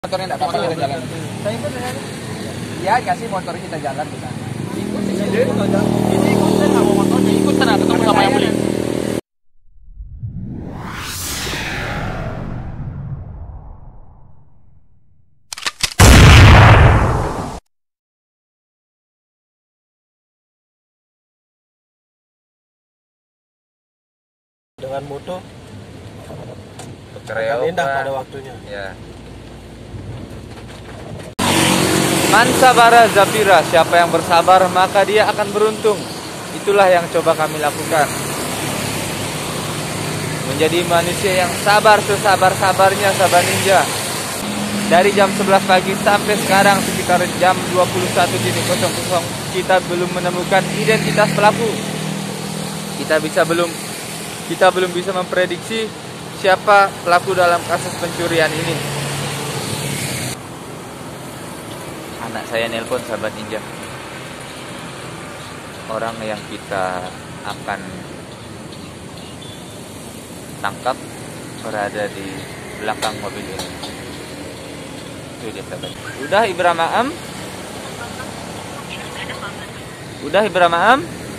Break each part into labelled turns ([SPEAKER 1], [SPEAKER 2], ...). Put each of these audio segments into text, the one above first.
[SPEAKER 1] Motornya enggak apa-apa kita jalan.
[SPEAKER 2] Saya ikut ya.
[SPEAKER 1] Ya, kasih motor kita jalan kita.
[SPEAKER 2] Ikut di sini aja. Ini ikut saya nggak mau motornya, ikut sana ketemu sama yang beli. Dengan moto
[SPEAKER 1] Bekereo
[SPEAKER 2] indah pada waktunya.
[SPEAKER 1] Ya. Man sabara Zafira, siapa yang bersabar maka dia akan beruntung. Itulah yang coba kami lakukan. Menjadi manusia yang sabar sesabar-sabarnya sahabat ninja. Dari jam 11 pagi sampai sekarang sekitar jam 21.00 kita belum menemukan identitas pelaku. Kita belum bisa memprediksi siapa pelaku dalam kasus pencurian ini. Anak saya nelpon sahabat ninja. Orang yang kita akan tangkap berada di belakang mobil ini. Itu dia sahabat. Udah Ibra Maam? Udah Ibra Maam?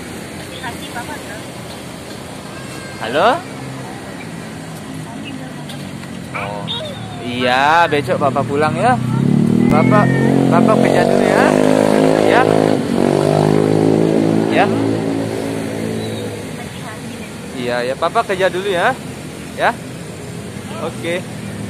[SPEAKER 1] Halo? Oh, iya, besok Bapak pulang ya. Bapak kerja dulu ya. Ya. Ya. Iya, ya, Papa kerja dulu ya. Ya. Oke.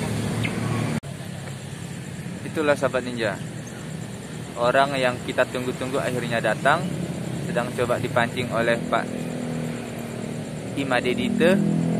[SPEAKER 1] Itulah sahabat ninja. Orang yang kita tunggu-tunggu akhirnya datang, sedang coba dipancing oleh Pak Imadedite.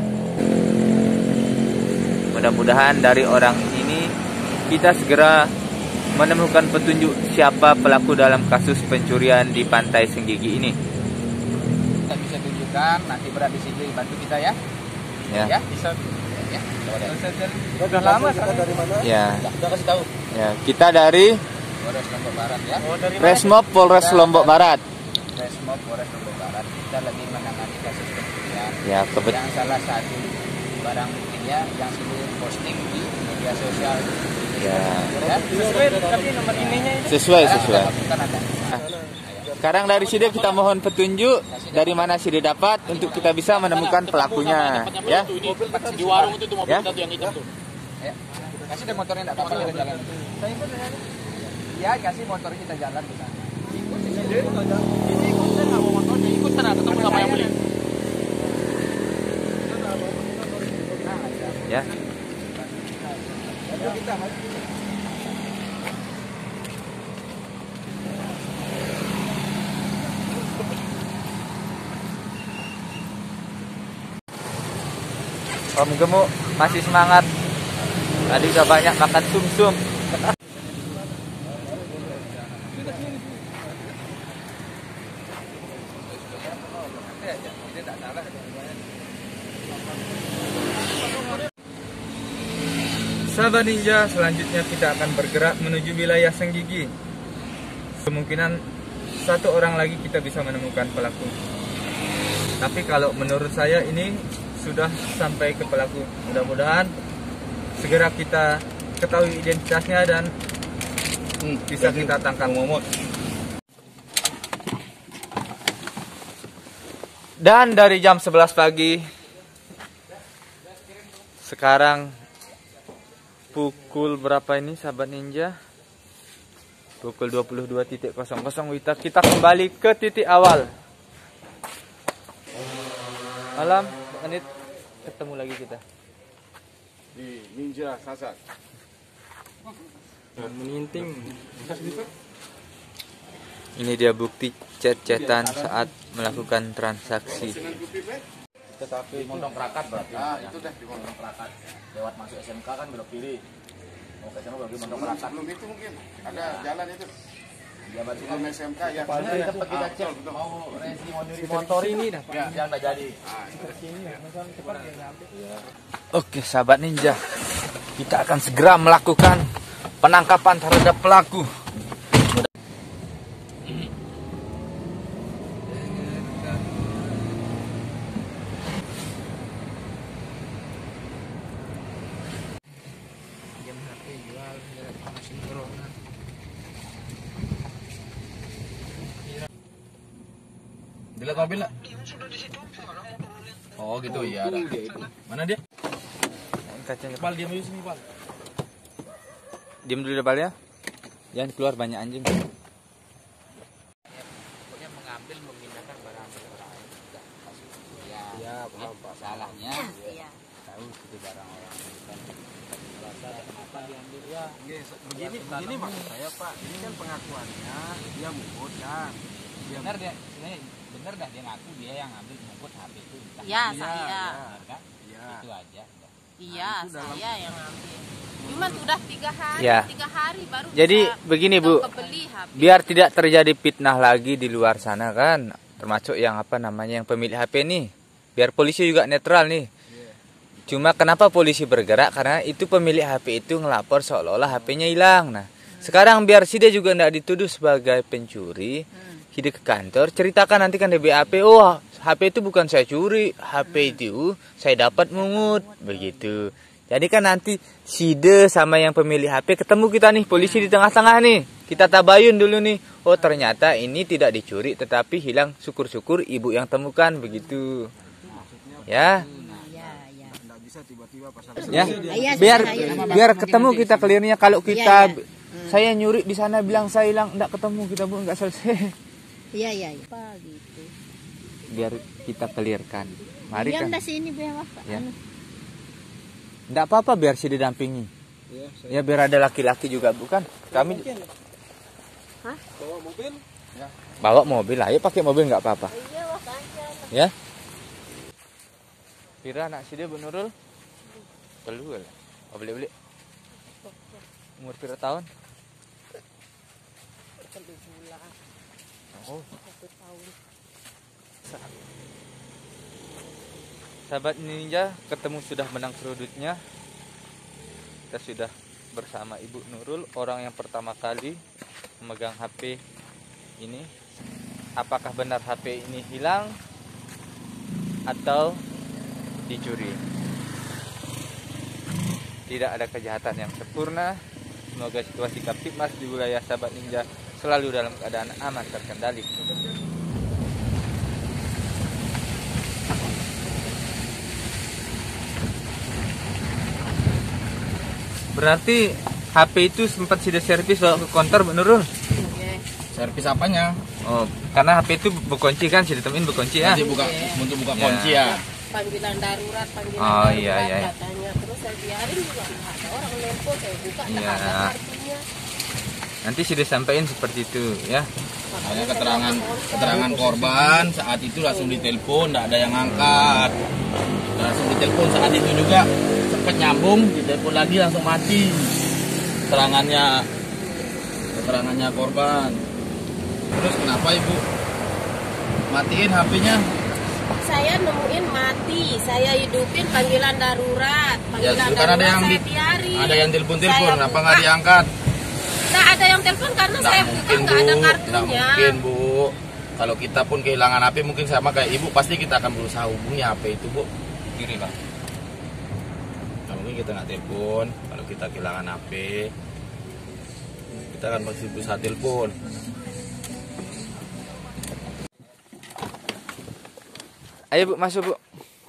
[SPEAKER 1] Mudah-mudahan dari orang ini kita segera menemukan petunjuk siapa pelaku dalam kasus pencurian di Pantai Senggigi ini.
[SPEAKER 2] Kita bisa tunjukkan nanti berada di sini bantu kita ya.
[SPEAKER 1] Ya.
[SPEAKER 2] Ya, bisa. Ya. Sudah lama kita dari mana?
[SPEAKER 1] Ya.
[SPEAKER 2] Sudah kasih tahu.
[SPEAKER 1] Ya, kita dari
[SPEAKER 2] Polres Lombok Barat ya. Oh, dari
[SPEAKER 1] Resmob Polres Lombok Barat.
[SPEAKER 2] Resmob Polres Lombok Barat. Kita lagi menangani kasus pencurian.
[SPEAKER 1] Ya,
[SPEAKER 2] Yang salah satu barang buktinya yang sudah posting di media sosial.
[SPEAKER 1] Ya.
[SPEAKER 2] Sesuai tapi nomor emailnya itu.
[SPEAKER 1] Sesuai.
[SPEAKER 2] Kan ada.
[SPEAKER 1] Sekarang dari sini kita mohon petunjuk dari mana sini dapat untuk kita bisa menemukan pelakunya, ya.
[SPEAKER 2] Di warung itu mobil
[SPEAKER 1] Ya.
[SPEAKER 2] satu yang hitam tuh.
[SPEAKER 1] Ya. Kasih deh motornya enggak apa-apa kita jalan.
[SPEAKER 2] Saya ikut ya.
[SPEAKER 1] Ya, kasih motor kita jalan kita.
[SPEAKER 2] Ikut di sini aja. Ini ikut saya nggak mau motornya, ikut sana ketemu sama yang beli.
[SPEAKER 1] Ya. Om Gemuk masih semangat. Tadi udah banyak makan sumsum. Sahabat ninja, selanjutnya kita akan bergerak menuju wilayah Senggigi. Kemungkinan satu orang lagi kita bisa menemukan pelaku. Tapi kalau menurut saya ini sudah sampai ke pelaku. Mudah-mudahan segera kita ketahui identitasnya dan bisa kita tangkap. Dan dari jam 11 pagi sekarang pukul berapa ini sahabat ninja? Pukul 22.00 kita kembali ke titik awal. Malam menit ketemu lagi kita
[SPEAKER 3] di Ninja Sasak dan meninting.
[SPEAKER 1] Ini dia bukti chat-chatan saat melakukan transaksi.
[SPEAKER 2] Tetapi Mondong Krakat berarti.
[SPEAKER 3] Itu deh di
[SPEAKER 2] Mondong Krakat. Lewat masuk SMK kan belok kiri. Mau ke sana bagi Mondong Krakat.
[SPEAKER 3] sebelum itu mungkin ada jalan itu.
[SPEAKER 2] Ya berarti
[SPEAKER 3] Sebelum SMK ya.
[SPEAKER 2] Padahal tempat kita cek mau resi mau nyuri motor ini dah. Ya, yang enggak jadi.
[SPEAKER 1] Oke sahabat ninja, kita akan segera melakukan penangkapan terhadap pelaku.
[SPEAKER 4] Dilihat mobil nggak? Oh gitu, iya ada. Mana dia?
[SPEAKER 1] Kacanya.
[SPEAKER 4] Pal, diam dulu sini, Pal.
[SPEAKER 1] Diam dulu depan ya. Jangan keluar banyak anjing.
[SPEAKER 2] Pokoknya mengambil memindahkan barang orang juga kasus itu ya.
[SPEAKER 3] Ya, paham, Pak.
[SPEAKER 2] Salahnya
[SPEAKER 5] Iya.
[SPEAKER 2] tahu itu barang orang bukan rasa kenapa diambil ya.
[SPEAKER 3] Begini maksud saya, Pak. Ini kan pengakuannya dia mungut kan.
[SPEAKER 2] Benar dia, sebenarnya benar dah dia ngaku dia yang ngambil mengikut HP itu. Entah
[SPEAKER 5] Iya,
[SPEAKER 2] dia,
[SPEAKER 5] saya.
[SPEAKER 2] benar kan?
[SPEAKER 3] Iya.
[SPEAKER 2] Itu aja.
[SPEAKER 5] Iya, saya yang ambil. Cuma sudah 3 hari,
[SPEAKER 1] Ya.
[SPEAKER 5] 3 hari baru
[SPEAKER 1] Jadi
[SPEAKER 5] bisa
[SPEAKER 1] begini Bu,
[SPEAKER 5] kebeli HP.
[SPEAKER 1] biar tidak terjadi fitnah lagi di luar sana kan, termasuk yang apa namanya yang pemilik HP nih, biar polisi juga netral nih. Cuma kenapa polisi bergerak, karena itu pemilik HP itu ngelapor seolah-olah HP-nya hilang. Nah sekarang biar si dia juga tidak dituduh sebagai pencuri, hidup ke kantor ceritakan nanti kan di BAP, oh HP itu bukan saya curi, HP itu saya dapat mungut begitu. Jadi kan nanti Side sama yang pemilik HP ketemu kita nih, polisi di tengah-tengah nih. Kita tabayun dulu nih. Oh ternyata ini tidak dicuri tetapi hilang, syukur-syukur ibu yang temukan begitu. Ya.
[SPEAKER 5] Iya, iya.
[SPEAKER 3] Nggak bisa tiba-tiba pasang.
[SPEAKER 1] Ya.
[SPEAKER 5] Iya,
[SPEAKER 1] Biar ketemu kita clearnya. Kalau kita saya nyuri di sana bilang saya hilang, enggak ketemu kita Bu, enggak selesai.
[SPEAKER 5] Iya, iya. Apa gitu.
[SPEAKER 1] Biar kita clearkan. Mari
[SPEAKER 5] Diam
[SPEAKER 1] kan.
[SPEAKER 5] dah sini biar Bapak.
[SPEAKER 1] Ya.
[SPEAKER 5] Anu.
[SPEAKER 1] Enggak apa-apa biar si didampingi. Ya biar ada laki-laki juga bukan. Kami
[SPEAKER 5] Hah?
[SPEAKER 3] Bawa mobil?
[SPEAKER 1] bawa mobil, ayo pakai mobil nggak apa-apa.
[SPEAKER 5] Iya, makanya.
[SPEAKER 1] Ya. Pira anak si dia Bu Nurul? Telu lah. Oh, beli-beli. Umur pira tahun?
[SPEAKER 5] 1 bulan.
[SPEAKER 1] Oh,
[SPEAKER 5] 1 tahun.
[SPEAKER 1] sahabat ninja ketemu sudah menang serudutnya. Kita sudah bersama Ibu Nurul, orang yang pertama kali memegang HP ini. Apakah benar HP ini hilang atau dicuri? Tidak ada kejahatan yang sempurna. Semoga situasi Kaptipmas di wilayah sahabat ninja selalu dalam keadaan aman terkendali. Berarti HP itu sempat sudah servis bawa ke konter Bu Nurul?
[SPEAKER 5] Oke.
[SPEAKER 4] Servis apanya?
[SPEAKER 1] Oh, karena HP itu berkunci kan, sudah ditemuin berkunci ya?
[SPEAKER 4] Nanti buka untuk buka
[SPEAKER 1] Ya.
[SPEAKER 4] kunci ya.
[SPEAKER 5] Panggilan darurat, panggilan
[SPEAKER 1] Oh,
[SPEAKER 5] darurat
[SPEAKER 1] iya, iya.
[SPEAKER 5] katanya. Terus saya biarin juga nggak ada orang nelpon, saya buka nggak
[SPEAKER 1] Iya.
[SPEAKER 5] ada kartunya.
[SPEAKER 1] Nanti sudah sampaikan seperti itu ya.
[SPEAKER 4] Hanya keterangan korban saat itu langsung ditelepon, tidak ada yang angkat. Langsung ditelepon saat itu juga sempat nyambung, ditelepon lagi langsung mati. Keterangannya korban. Terus kenapa Ibu matiin HP-nya?
[SPEAKER 5] Saya nemuin mati, saya hidupin panggilan darurat,
[SPEAKER 4] Ya,
[SPEAKER 5] panggilan
[SPEAKER 4] karena
[SPEAKER 5] darurat saya biarin.
[SPEAKER 4] ada yang telepon,
[SPEAKER 5] Saya
[SPEAKER 4] kenapa
[SPEAKER 5] buka.
[SPEAKER 4] nggak diangkat?
[SPEAKER 5] Nggak ada yang telepon karena
[SPEAKER 4] Nggak
[SPEAKER 5] saya buka
[SPEAKER 4] mungkin
[SPEAKER 5] nggak ada
[SPEAKER 4] Bu, nggak
[SPEAKER 5] kartunya.
[SPEAKER 4] mungkin Bu. Kalau kita pun kehilangan HP mungkin sama kayak Ibu, pasti kita akan berusaha hubungi HP itu Bu.
[SPEAKER 1] Kiri Bang.
[SPEAKER 4] Nah, mungkin kita nggak telepon, kalau kita kehilangan HP, kita akan pasti berusaha telepon.
[SPEAKER 1] Ayo Bu, masuk Bu.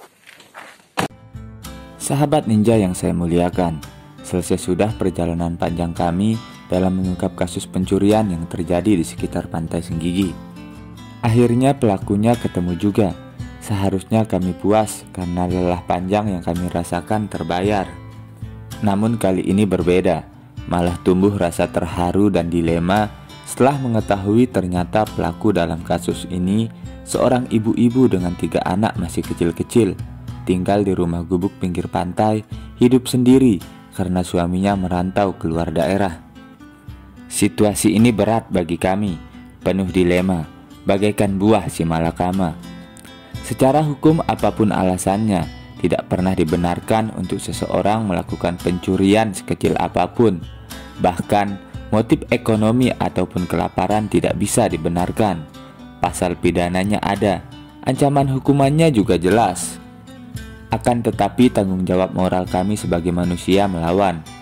[SPEAKER 6] Sahabat ninja yang saya muliakan, selesai sudah perjalanan panjang kami dalam mengungkap kasus pencurian yang terjadi di sekitar Pantai Senggigi. Akhirnya pelakunya ketemu juga. Seharusnya kami puas karena lelah panjang yang kami rasakan terbayar. Namun kali ini berbeda, malah tumbuh rasa terharu dan dilema setelah mengetahui ternyata pelaku dalam kasus ini seorang ibu-ibu dengan 3 anak masih kecil-kecil, tinggal di rumah gubuk pinggir pantai, hidup sendiri karena suaminya merantau keluar daerah. Situasi ini berat bagi kami, penuh dilema, bagaikan buah si malakama. Secara hukum apapun alasannya, tidak pernah dibenarkan untuk seseorang melakukan pencurian sekecil apapun. Bahkan motif ekonomi ataupun kelaparan tidak bisa dibenarkan. Pasal pidananya ada, ancaman hukumannya juga jelas. Akan tetapi tanggung jawab moral kami sebagai manusia melawan.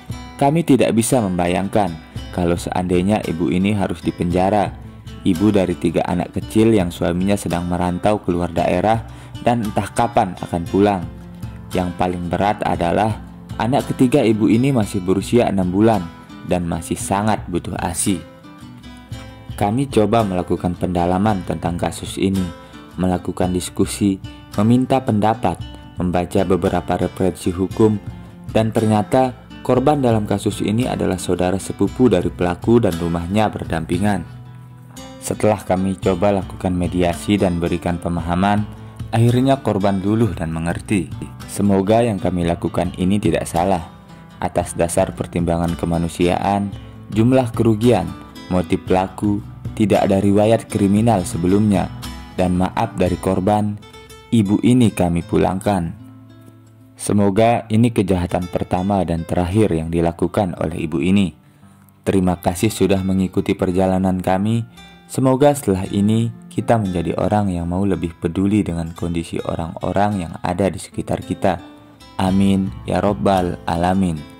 [SPEAKER 6] Kami tidak bisa membayangkan kalau seandainya ibu ini harus dipenjara. Ibu dari 3 anak kecil yang suaminya sedang merantau keluar daerah dan entah kapan akan pulang. Yang paling berat adalah anak ketiga ibu ini masih berusia 6 bulan dan masih sangat butuh ASI. Kami coba melakukan pendalaman tentang kasus ini, melakukan diskusi, meminta pendapat, membaca beberapa referensi hukum, dan ternyata korban dalam kasus ini adalah saudara sepupu dari pelaku dan rumahnya berdampingan. Setelah kami coba lakukan mediasi dan berikan pemahaman, akhirnya korban luluh dan mengerti. Semoga yang kami lakukan ini tidak salah. Atas dasar pertimbangan kemanusiaan, jumlah kerugian, motif pelaku, tidak ada riwayat kriminal sebelumnya, dan maaf dari korban, ibu ini kami pulangkan. Semoga ini kejahatan pertama dan terakhir yang dilakukan oleh ibu ini. Terima kasih sudah mengikuti perjalanan kami. Semoga setelah ini kita menjadi orang yang mau lebih peduli dengan kondisi orang-orang yang ada di sekitar kita. Amin ya Rabbal Alamin.